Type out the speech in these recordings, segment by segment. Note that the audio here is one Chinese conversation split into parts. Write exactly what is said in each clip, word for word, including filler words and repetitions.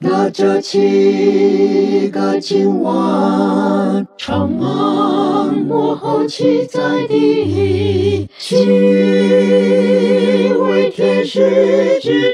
隔着七个今晚，长满幕后七载的七位天使之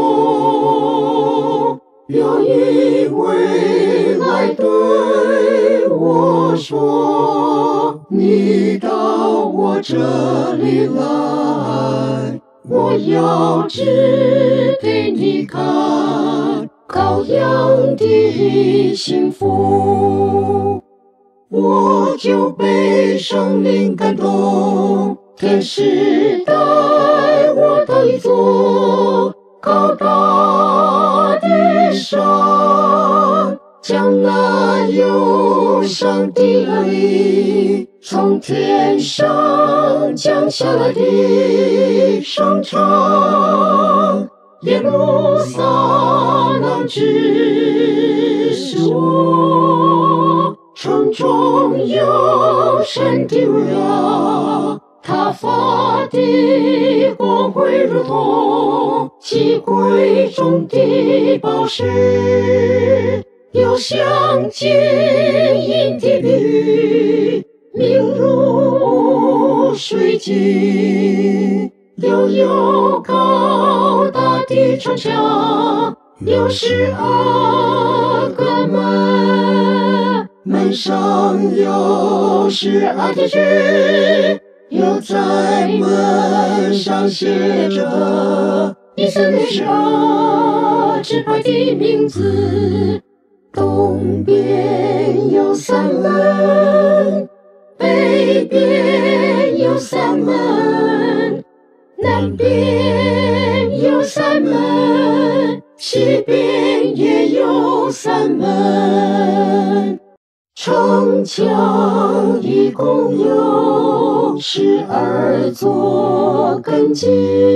中，有一位来对我说：你到我这里来，我要指给你看羔羊的幸福。我就被圣灵感动，天使带我到一座高大的山，将那忧伤的泪从天上降下来的声唱。耶路撒冷只是我城中有神的荣耀，他发的光辉如同七贵重的宝石，又像坚硬的绿，明如水晶。又有高大的城墙，有十二个门，门上有十二天使，又在门上写着以色列十二支派的名字。东边有三门，北边有三门，南边有三门，西边也有三门。城墙一共有十二座根基，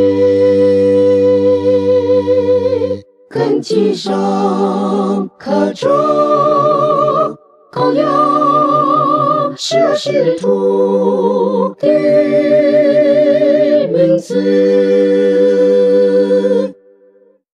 根基上刻着羔羊十二使徒的